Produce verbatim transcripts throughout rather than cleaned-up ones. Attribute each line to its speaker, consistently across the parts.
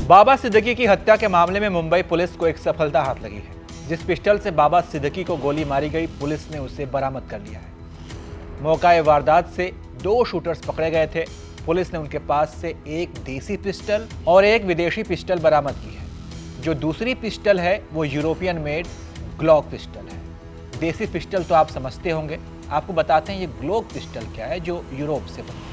Speaker 1: बाबा सिद्दीकी की हत्या के मामले में मुंबई पुलिस को एक सफलता हाथ लगी है। जिस पिस्टल से बाबा सिद्दीकी को गोली मारी गई, पुलिस ने उसे बरामद कर लिया है। मौका वारदात से दो शूटर्स पकड़े गए थे। पुलिस ने उनके पास से एक देसी पिस्टल और एक विदेशी पिस्टल बरामद की है। जो दूसरी पिस्टल है वो यूरोपियन मेड ग्लॉक पिस्टल है। देसी पिस्टल तो आप समझते होंगे, आपको बताते हैं ये ग्लॉक पिस्टल क्या है जो यूरोप से बनी है।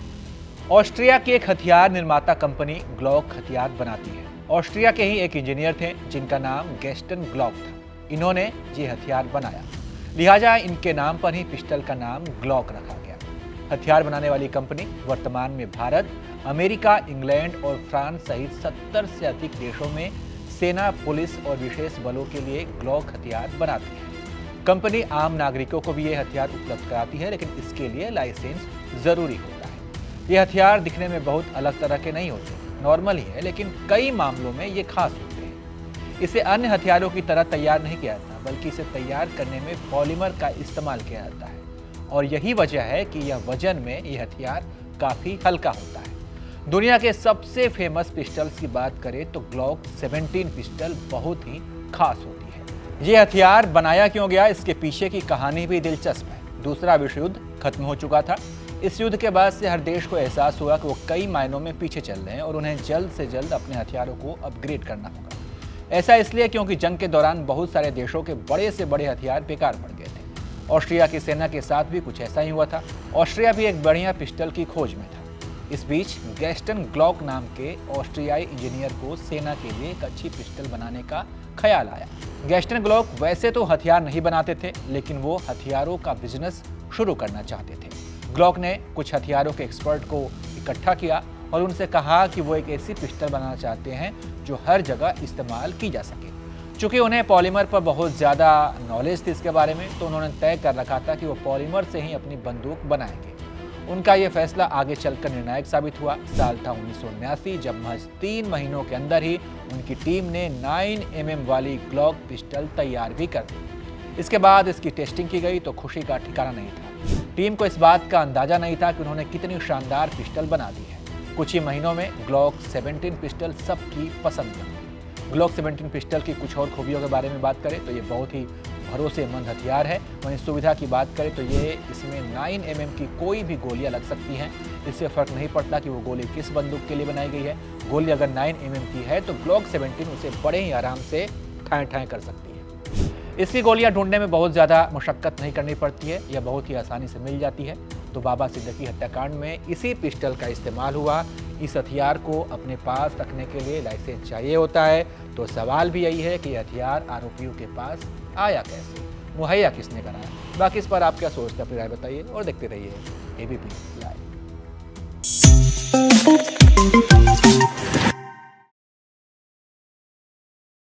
Speaker 1: ऑस्ट्रिया की एक हथियार निर्माता कंपनी ग्लॉक हथियार बनाती है। ऑस्ट्रिया के ही एक इंजीनियर थे जिनका नाम गैस्टन ग्लॉक था। इन्होंने ये हथियार बनाया, लिहाजा इनके नाम पर ही पिस्टल का नाम ग्लॉक रखा गया। हथियार बनाने वाली कंपनी वर्तमान में भारत, अमेरिका, इंग्लैंड और फ्रांस सहित सत्तर से अधिक देशों में सेना, पुलिस और विशेष बलों के लिए ग्लॉक हथियार बनाती है। कंपनी आम नागरिकों को भी ये हथियार उपलब्ध कराती है, लेकिन इसके लिए लाइसेंस जरूरी होता है। ये हथियार दिखने में बहुत अलग तरह के नहीं होते, नॉर्मल ही है, लेकिन कई मामलों में ये खास होते हैं। इसे अन्य हथियारों की तरह तैयार नहीं किया जाता, बल्कि इसे तैयार करने में पॉलीमर का इस्तेमाल किया जाता है और यही वजह है कि यह वजन में ये हथियार काफी हल्का होता है। दुनिया के सबसे फेमस पिस्टल्स की बात करें तो ग्लॉक सत्रह पिस्टल बहुत ही खास होती है। ये हथियार बनाया क्यों गया, इसके पीछे की कहानी भी दिलचस्प है। दूसरा विश्व युद्ध खत्म हो चुका था। इस युद्ध के बाद से हर देश को एहसास हुआ कि वो कई मायनों में पीछे चल रहे हैं और उन्हें जल्द से जल्द अपने हथियारों को अपग्रेड करना होगा। ऐसा इसलिए क्योंकि जंग के दौरान बहुत सारे देशों के बड़े से बड़े हथियार बेकार पड़ गए थे। ऑस्ट्रिया की सेना के साथ भी कुछ ऐसा ही हुआ था। ऑस्ट्रिया भी एक बढ़िया पिस्टल की खोज में था। इस बीच गैस्टन ग्लॉक नाम के ऑस्ट्रियाई इंजीनियर को सेना के लिए एक अच्छी पिस्टल बनाने का ख्याल आया। गैस्टन ग्लॉक वैसे तो हथियार नहीं बनाते थे, लेकिन वो हथियारों का बिजनेस शुरू करना चाहते थे। ग्लॉक ने कुछ हथियारों के एक्सपर्ट को इकट्ठा किया और उनसे कहा कि वो एक ऐसी पिस्टल बनाना चाहते हैं जो हर जगह इस्तेमाल की जा सके। चूंकि उन्हें पॉलीमर पर बहुत ज़्यादा नॉलेज थी इसके बारे में, तो उन्होंने तय कर रखा था कि वो पॉलीमर से ही अपनी बंदूक बनाएंगे। उनका ये फैसला आगे चलकर निर्णायक साबित हुआ। साल था उन्नीस सौ उन्यासी, जब महज तीन महीनों के अंदर ही उनकी टीम ने नौ एम एम वाली ग्लॉक पिस्टल तैयार भी कर दी। इसके बाद इसकी टेस्टिंग की गई तो खुशी का ठिकाना नहीं था। टीम को इस बात का अंदाजा नहीं था कि उन्होंने कितनी शानदार पिस्टल बना दी है। कुछ ही महीनों में ग्लॉक सत्रह पिस्टल सबकी पसंद बनी। ग्लॉक सत्रह पिस्टल की कुछ और खूबियों के बारे में बात करें तो ये बहुत ही भरोसेमंद हथियार है। वहीं सुविधा की बात करें तो ये इसमें नौ एम एम की कोई भी गोलियां लग सकती हैं। इससे फर्क नहीं पड़ता कि वो गोली किस बंदूक के लिए बनाई गई है। गोली अगर नौ एम एम की है तो ग्लॉक सत्रह उसे बड़े ही आराम से ठाएं ठाएं कर सकती है। इसकी गोलियां ढूंढने में बहुत ज़्यादा मशक्कत नहीं करनी पड़ती है, यह बहुत ही आसानी से मिल जाती है। तो बाबा सिद्दीकी हत्याकांड में इसी पिस्टल का इस्तेमाल हुआ। इस हथियार को अपने पास रखने के लिए लाइसेंस चाहिए होता है। तो सवाल भी यही है कि हथियार आरोपियों के पास आया कैसे, मुहैया किसने कराया। बाकी इस पर आप क्या सोचते हैं, अपनी राय बताइए और देखते रहिए ए बी पी लाइव।